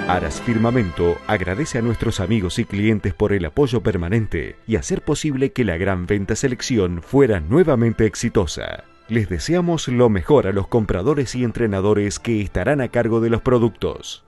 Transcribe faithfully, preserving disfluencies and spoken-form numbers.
Aras Firmamento agradece a nuestros amigos y clientes por el apoyo permanente y hacer posible que la gran venta selección fuera nuevamente exitosa. Les deseamos lo mejor a los compradores y entrenadores que estarán a cargo de los productos.